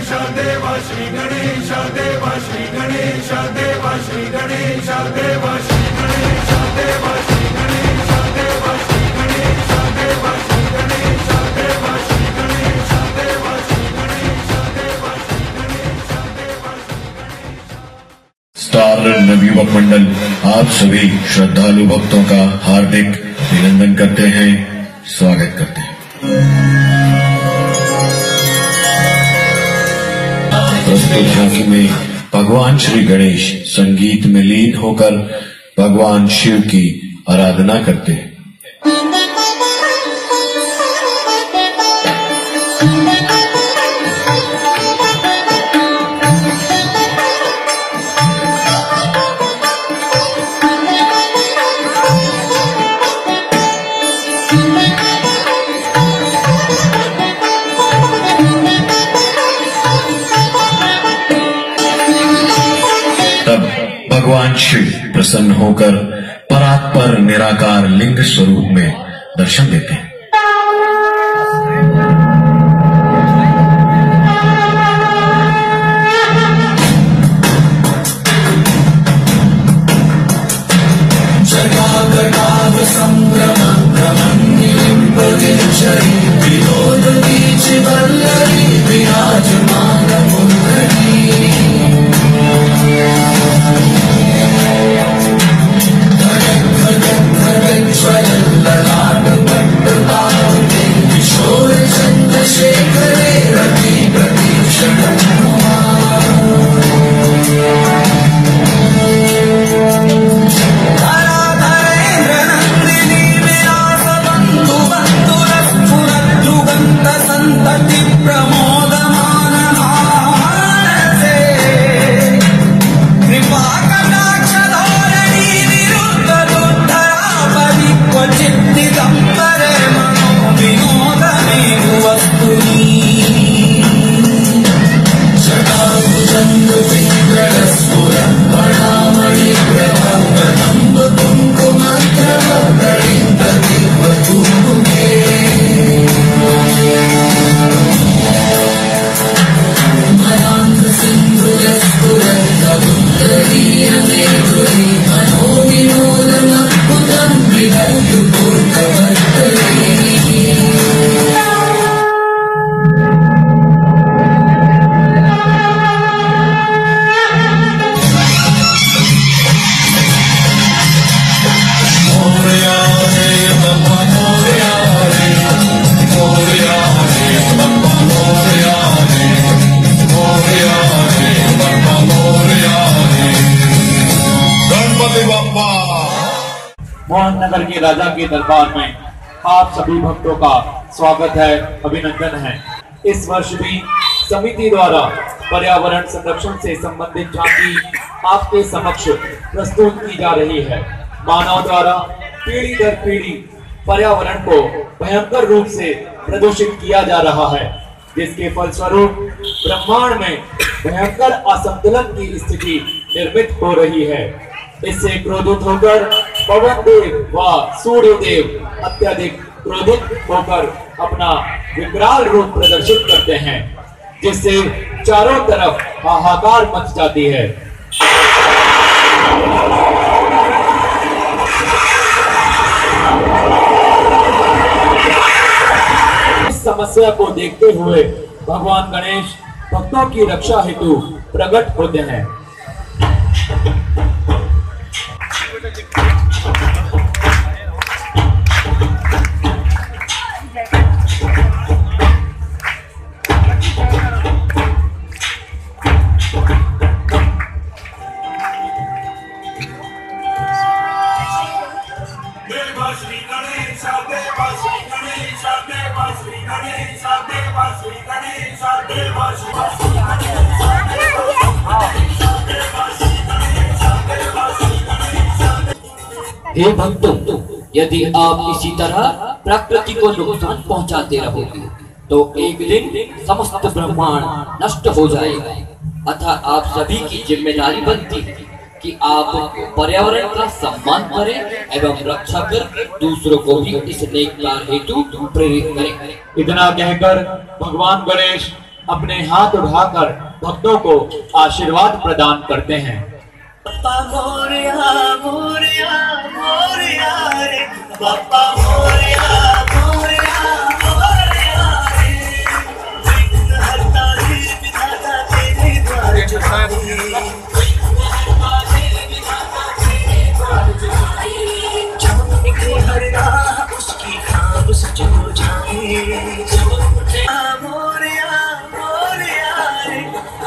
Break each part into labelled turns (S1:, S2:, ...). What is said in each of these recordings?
S1: गणेश देवा श्री गणेश देवा श्री गणेश देवा श्री गणेश देवा श्री गणेश देवा श्री गणेश देवा श्री गणेश देवा श्री गणेश देवा श्री गणेश देवा श्री गणेश देवा श्री गणेश देवा श्री
S2: स्टार नवयुवक मंडल आप सभी श्रद्धालु भक्तों का हार्दिक अभिनंदन करते हैं, स्वागत करते हैं। प्रस्तुत झांकी में भगवान श्री गणेश संगीत में लीन होकर भगवान शिव की आराधना करते हैं। भगवान शिव प्रसन्न होकर परात्पर निराकार लिंग स्वरूप में दर्शन देते हैं।
S1: जगागणाग संभ्रमं भ्रमन्निलिम्बदिनचरी विनोदवीचि वल्लरी विराजमानमुद्रणी किशोर चंद्रशेखरे रति प्रतीक्षण संतति प्रमोदमान कृपा कटाक्ष धोरणी निरुद्ध दुर्धरापरि क्वचित् दिगंबरे मनो विनोदमेव वस्तुनि जटाभुजंग पिंगलस्फुरन् वणामणि प्रभवदम्ब कुङ्कुमग्रवगणित दिव्यकुङ्कुमे
S3: मोहननगर के राजा के दरबार में आप सभी भक्तों का स्वागत है, अभिनंदन है। इस वर्ष भी समिति द्वारा पर्यावरण संरक्षण से संबंधित झांकी आपके समक्ष प्रस्तुत की जा रही है। मानव द्वारा पीढ़ी दर पीढ़ी पर्यावरण को भयंकर रूप से प्रदूषित किया जा रहा है, जिसके फलस्वरूप ब्रह्मांड में भयंकर असंतुलन की स्थिति निर्मित हो रही है। इससे क्रोधित होकर पवन देव व सूर्य देव अत्यधिक क्रोधित होकर अपना विकराल रूप प्रदर्शित करते हैं, जिससे चारों तरफ हाहाकार मच जाती है। इस समस्या को देखते हुए भगवान गणेश भक्तों की रक्षा हेतु प्रकट होते हैं।
S4: हे भक्तों, यदि आप इसी तरह प्रकृति को नुकसान पहुंचाते रहोगे तो एक दिन समस्त ब्रह्मांड नष्ट हो जाएगा। अतः आप सभी की जिम्मेदारी बनती है कि आप पर्यावरण का सम्मान करें एवं रक्षा कर दूसरों को भी इस नेक कार्य हेतु प्रेरित करें।
S3: इतना कहकर भगवान गणेश अपने हाथ उठाकर भक्तों को आशीर्वाद प्रदान करते हैं।
S5: बाप्पा मोरया मोरया मोरया रे, बाप्पा मोरया मोरया मोरया रे, विघ्नहर्ता रे विधाता तेरे द्वार जब निकले हर राह उसकी खाब सच हो जाए। मोरया मोरया रे,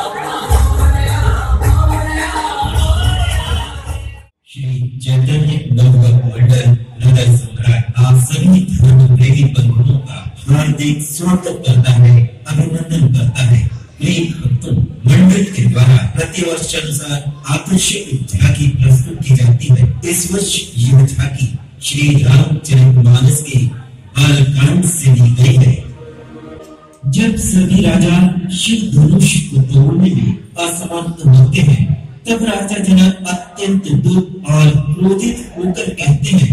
S6: श्री चैतन्य नवयुग मंडल हृदय सम्राट आप सभी धर्म प्रेमी बंधुओं का हार्दिक स्वागत करता है, अभिनंदन करता है। प्रिय भक्तों, मंडल के द्वारा प्रतिवर्ष अनुसार आकर्षक झांकी प्रस्तुत की जाती है। इस वर्ष यह झांकी श्री रामचरितमानस के बालकांड से ली गई है। जब सभी राजा शिव धनुष को तोड़ने में असमर्थ होते हैं, तब राजा जनक अत्यंत दुख और क्रोधित होकर कहते हैं,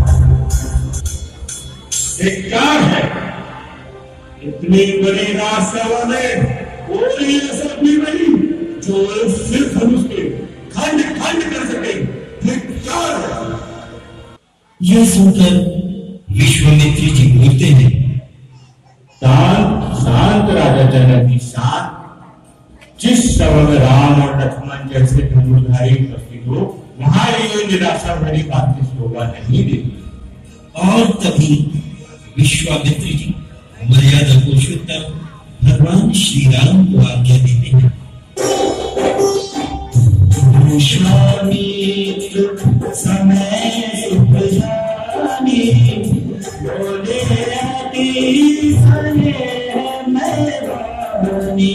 S1: धिक्कार है, इतनी बड़ी राजसभा में कोई ऐसा भी नहीं जो सिर धनुष के खंड खंड कर सके। धिक्कार है।
S6: यह सुनकर विश्वामित्र जी बोलते हैं,
S1: शांत शांत राजा जनक की शांत। जिस समय में राम और लक्ष्मण जैसे धनुर्धारी उपस्थित हो, वहां ये निराशा भरी बातें शोभा नहीं देती।
S6: और तभी विश्वामित्र जी मर्यादा पुरुषोत्तम भगवान श्री राम को आज्ञा देते हैं। विश्वामित्र समय उपजानी, बोले तेरी सने मैं वाणी।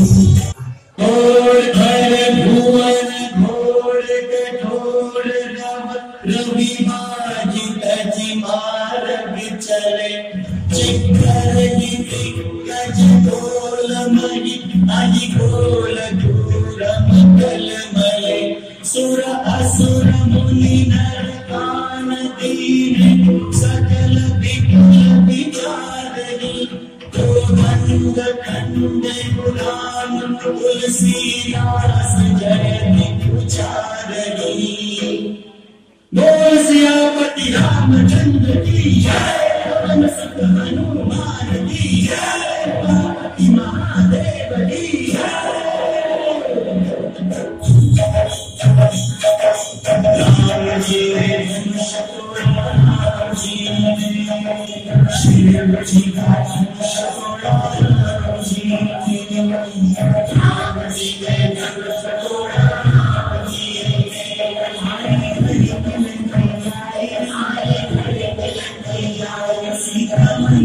S6: और भर भुवन घोर कठोर रव रवि बाजी तजी मार्ग चले, चिक्कर दिग्गज गोल मणि अहि गोल दूर मंगल मले, सुर असुर मुनि नर कान दीन सकल विपुल विचारणी, गोविंद खंड गुलाम तुलसीदास जयति उचारणी। बोल सियापति रामचंद्र की जय, पवन सुत हनुमान की जय, पार्वती महादेव की जय। राम जी ने धनुष तोड़ा, राम जी ने शिव जी का धनुष तोड़ा, राम जी ने धनुष तोड़ा, राम जी ने सीता मन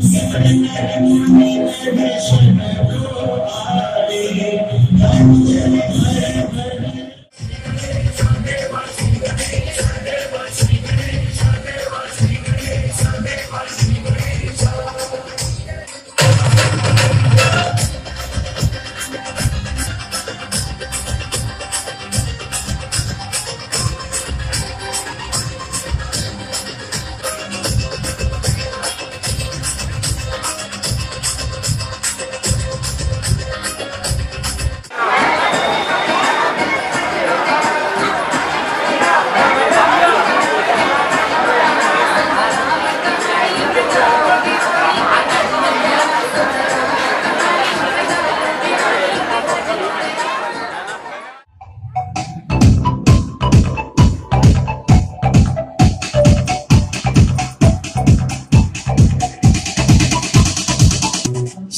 S5: Thank you.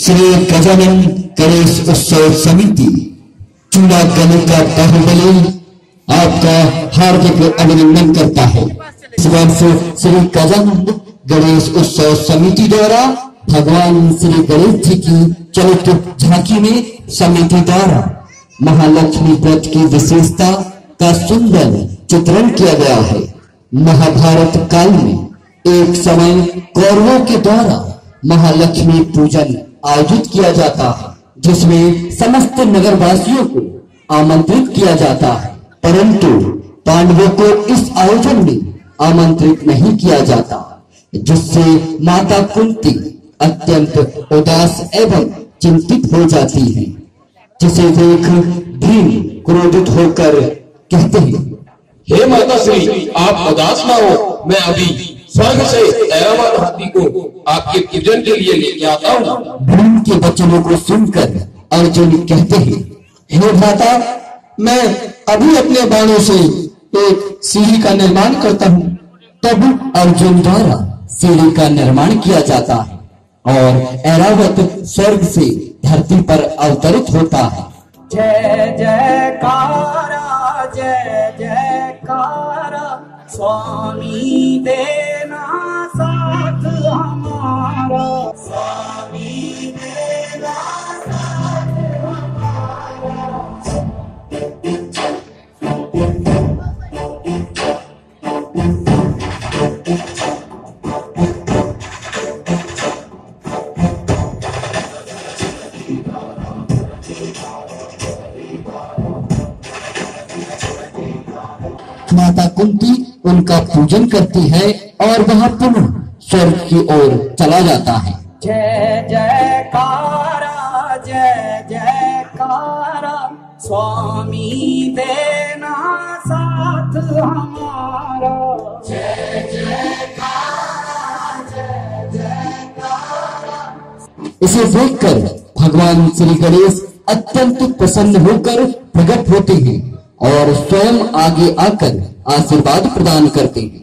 S7: श्री गजानन गणेश उत्सव समिति चूड़ा गली का बाहुबली आपका हार्दिक अभिनंदन करता है। इस वर्ष श्री गजानन गणेश उत्सव समिति द्वारा भगवान श्री गणेश जी की चलित झांकी में समिति द्वारा महालक्ष्मी व्रत की विशेषता का सुंदर चित्रण किया गया है। महाभारत काल में एक समय कौरवों के द्वारा महालक्ष्मी पूजन आयोजित किया जाता है, जिसमें समस्त नगरवासियों को आमंत्रित किया जाता है, परंतु पांडवों को इस आयोजन में आमंत्रित नहीं किया जाता, जिससे माता कुंती अत्यंत उदास एवं चिंतित हो जाती हैं, जिसे देख भीम क्रोधित होकर कहते हैं,
S8: हे माता श्री, आप उदास ना हो, मैं अभी स्वर्ग से ऐरावत हाथी को आपके पूजन के लिए लेके आता हूँ।
S7: भीम के वचनों को सुनकर अर्जुन कहते हैं, हे भ्राता, मैं अभी अपने बाणों से एक सीढ़ी का निर्माण करता हूँ। तब अर्जुन द्वारा सीढ़ी का निर्माण किया जाता है और ऐरावत स्वर्ग से धरती पर अवतरित होता है।
S5: जय जयकारा, जय जयकारा, स्वामी देना साथ हमारा, स्वामी देना साथ हमारा।
S7: माता कुंती उनका पूजन करती है और वह पुनः स्वर्ग की ओर चला जाता है।
S5: जय जयकारा, जय जयकारा, स्वामी देना साथ हमारा, जय जयकारा, जय जयकारा।
S7: इसे देखकर भगवान श्री गणेश अत्यंत प्रसन्न होकर प्रकट होते हैं और स्वयं आगे आकर आशीर्वाद प्रदान करते हैं।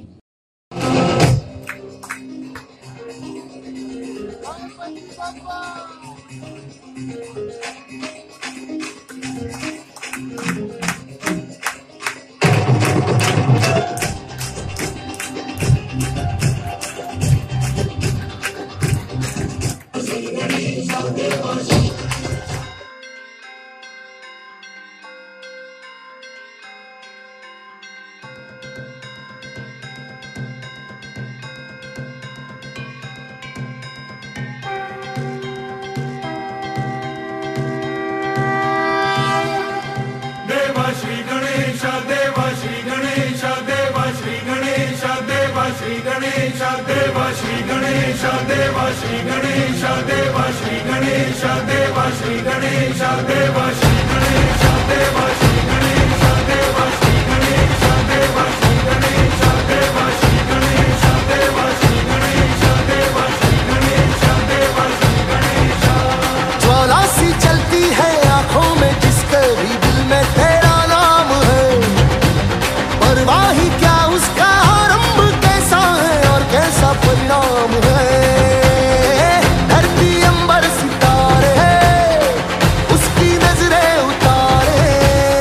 S9: धरती अंबर सितारे उसकी नजरें उतारे।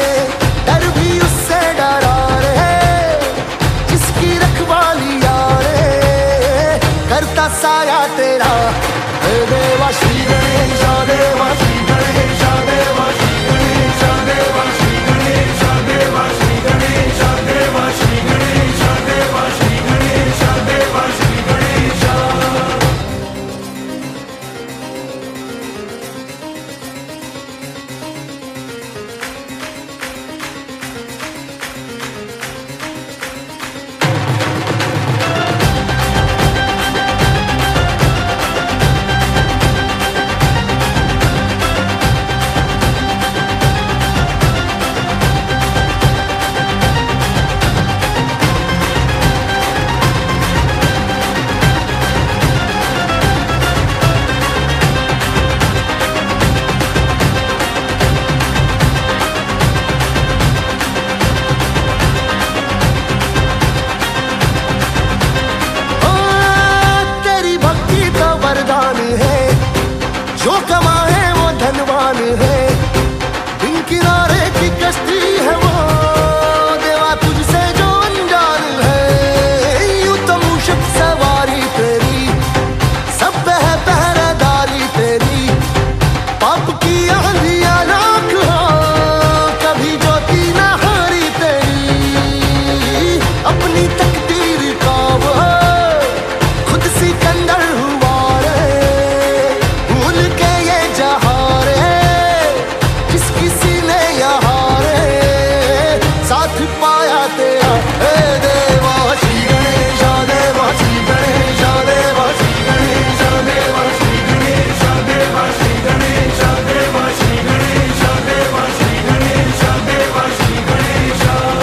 S9: किनारे की कश्ती है वो, देवा तुझसे जो अनजान है। यूं तो मूषक सवारी तेरी, सब पे है पहरेदारी तेरी। पाप की आंधियां लाख हो, कभी ज्योति ना हारी तेरी। अपनी तकदीर का वो खुद सिकंदर हुआ रे, भूल के ये जहां रे, जिस किसी ने यहाँ रे साथ पाया तेरा। हे देवा श्री गणेश, देवा श्री गणेश, देवा श्री गणेश, देवा श्री गणेश, देवा श्री गणेश, देवा श्री गणेश, देवा श्री गणेश, देवा श्री गणेश।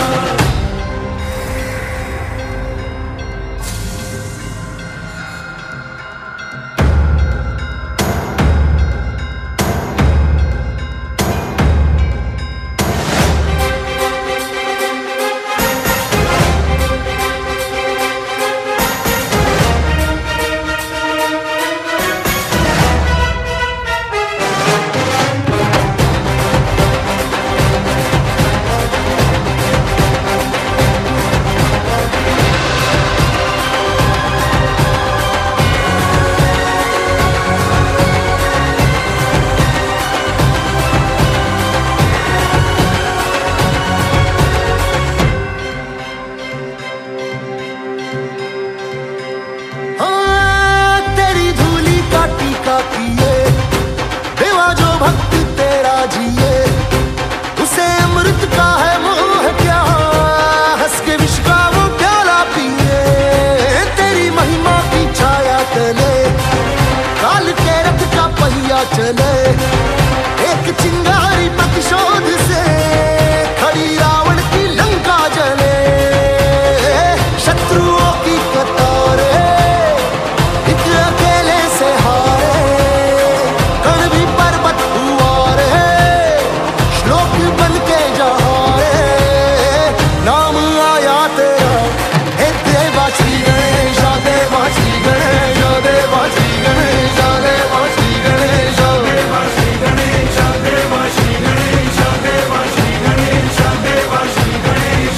S9: तेरी धूली का टीका किए, देवा जो भक्त तेरा जिए, उसे अमृत का है मोह क्या, हंस के विष का वो प्याला पिए। तेरी महिमा की छाया तले, काल के रथ का पहिया चले, एक चिंगारी प्रतिशोध से खड़ी रावण की लंका जले। शत्रुओं की कतारें एक अकेले से हारे, कण भी पर्वत हुआ रे, श्लोक बन के जहाँ रे नाम आया तेरा। हे देवा श्री गणेश, देवा श्री गणेश, देवा श्री गणेश, देवा श्री गणेश, देवा श्री गणेश, देवा श्री गणेश, देवा श्री गणेश, देवा श्री गणेश।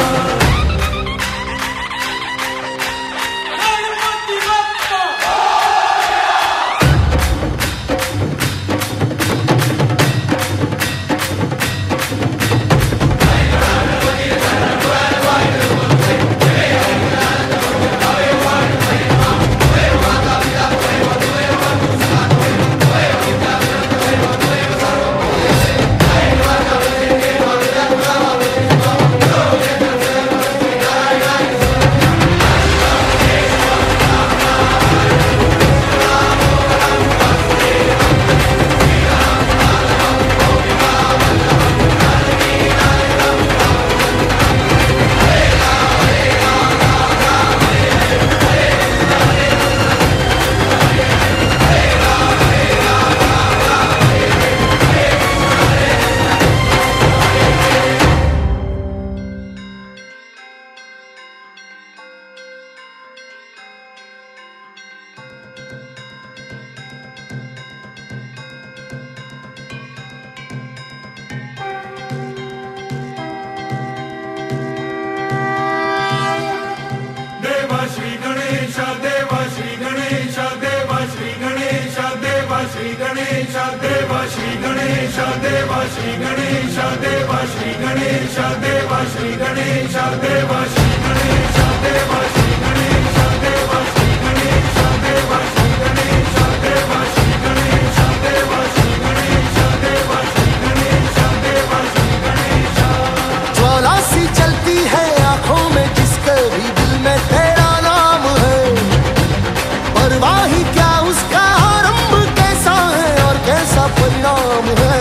S1: देवा श्री गणेश, देवा श्री गणेश, देवा श्री गणेश, देवा श्री गणेश, देवा श्री गणेश, देवा श्री गणेश, देवा श्री गणेश, देवा श्री गणेश, देवा श्री गणेश, देवा श्री गणेश, देवा श्री गणेश, देवा श्री गणेश, देवा श्री गणेश, देवा श्री गणेश, देवा श्री गणेश, देवा श्री गणेश।
S9: ज्वाला सी चलती है आंखों में, जिसके भी दिल में तेरा नाम है। परवाही क्या उसका आरंभ कैसा है और कैसा परिणाम है।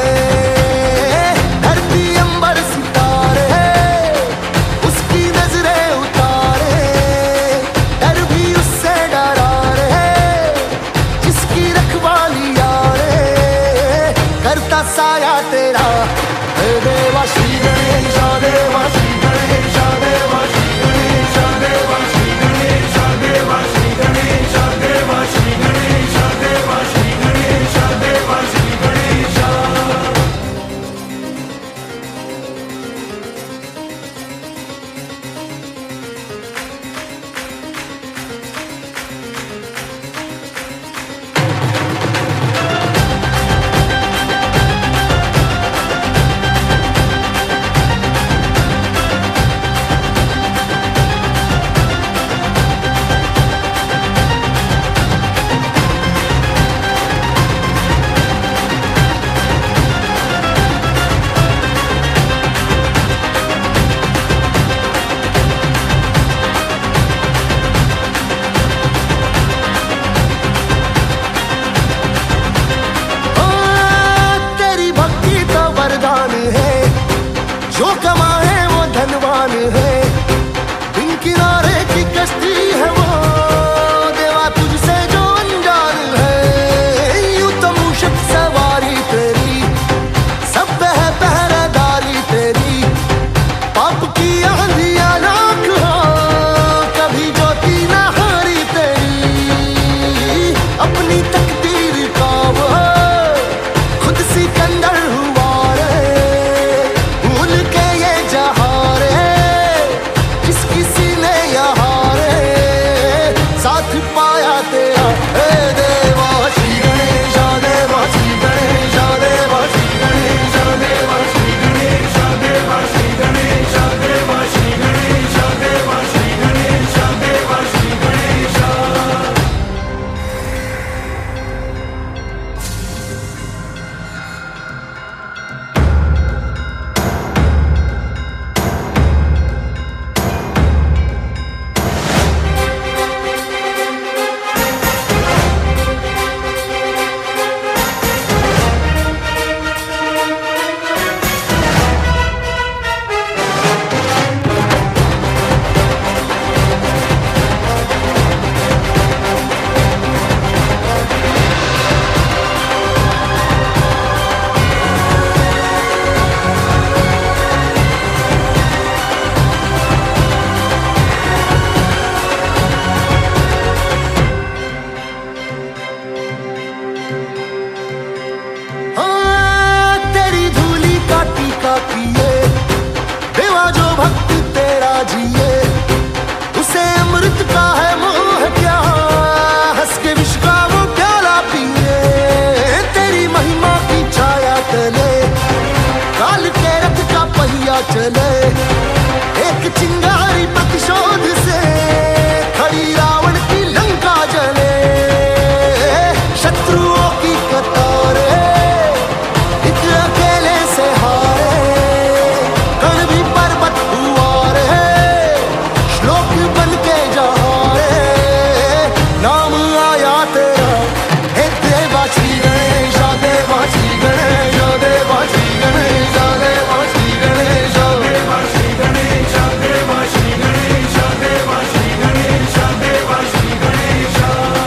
S9: धरती अंबर सितारे उसकी नजरें उतारे, डर भी उससे डरा रे, जिसकी रखवाली यारे करता साया तेरा। हे देवा श्री गणेश, देवा श्री गणेश, देवा श्री गणेश, देवा श्री गणेश, देवा श्री गणेश, देवा श्री गणेश, देवा श्री गणेश, देवा श्री गणेश। चले। एक चिंगारी प्रतिशोध से खड़ी रावण की लंका जले। शत्रुओं की कतारे एक अकेले से हारे। कण भी पर्वत हुआ रे, श्लोक बन के जहारे। नाम आया तेरा हे देवा श्री गणेश, देवा श्री गणेश, देवा श्री गणेश, देवा श्री गणेश,
S1: देवा श्री गणेश, देवा श्री गणेश, देवा श्री गणेश, देवा श्री गणेश।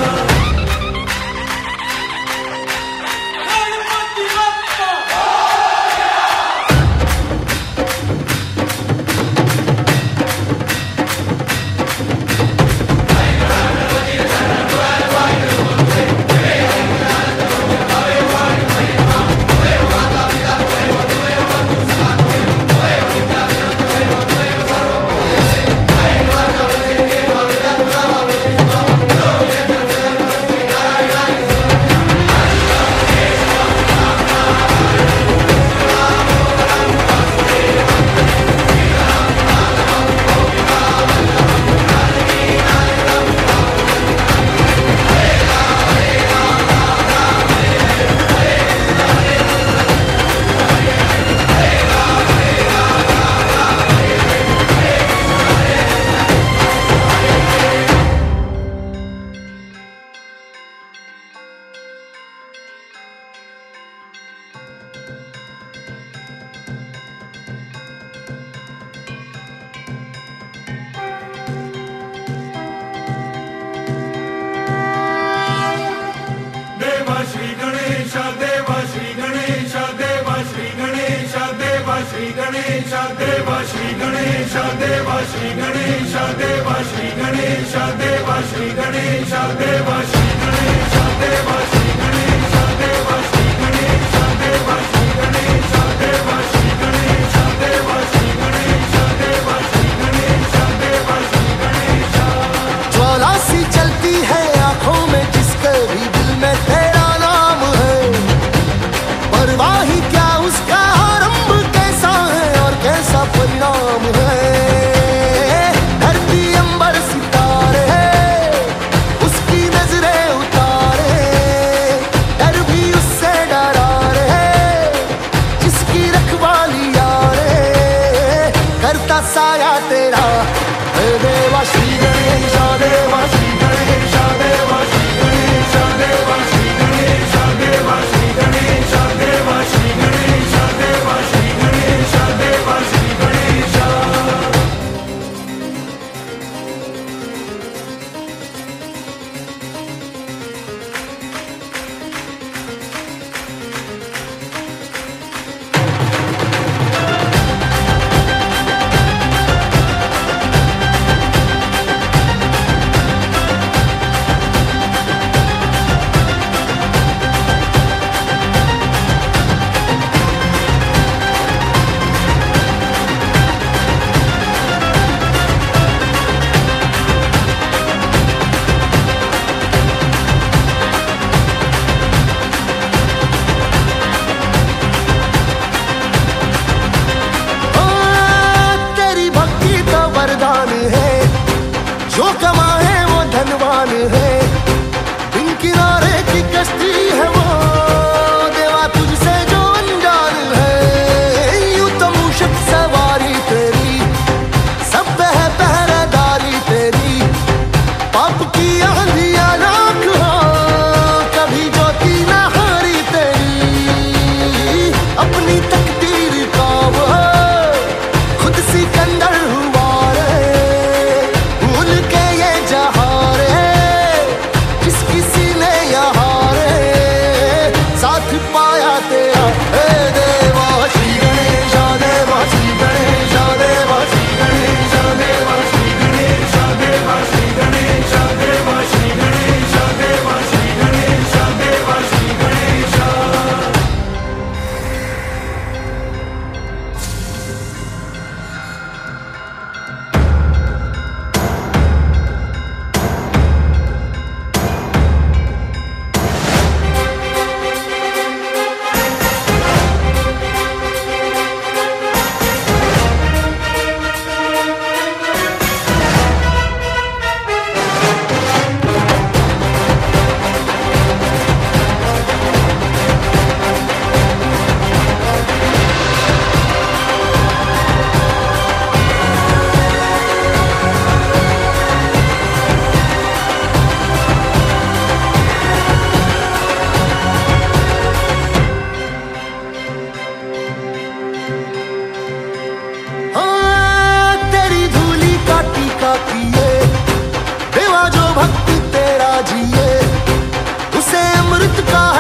S1: देवा श्री गणेश, देवा श्री गणेश, देवा श्री गणेश, देवा श्री गणेश, देवा श्री गणेश, देवा श्री गणेश, देवा श्री गणेश, देवा श्री गणेश, देवा श्री गणेश, देवा श्री गणेश, देवा श्री गणेश, देवा श्री गणेश, देवा श्री गणेश, देवा श्री गणेश, देवा श्री गणेश, देवा श्री गणेश।
S9: ज्वाला सी जलती है आंखों में जिसके भी दिल में तेरा नाम है। परवाह ही क्या उसका आरंभ कैसा है और कैसा परिणाम है। धरती अंबर सितारे उसकी नजरें उतारे। डर भी उससे डरा रे जिसकी रखवाली यारे। करता साया तेरा हे देवा श्री गणेश, देवा श्री गणेश, देवा श्री गणेश, देवा श्री गणेश, देवा श्री गणेश, देवा श्री गणेश, देवा श्री गणेश, देवा श्री गणेश। तेरी भक्ति तो वरदान है, जो कमाए वो धनवान है। बिन किनारे की कश्ती है वो देवा तुझसे जो अनजान है। यूं तो मूषक सवारी तेरी सब पे है पहरेदारी तेरी। पाप की आंधियां लाख हो कभी ज्योति न हारी तेरी। अपनी तकदीर का वो खुद सिकंदर हुआ रे। भूल के ये जहां रे जिस किसी ने यहाँ रे साथ पाया तेरा। हे देवा श्री गणेश, देवा श्री गणेश, देवा श्री गणेश, देवा श्री गणेश, देवा श्री गणेश, देवा श्री गणेश, देवा श्री गणेश, देवा श्री गणेश। जिए, उसे अमृत का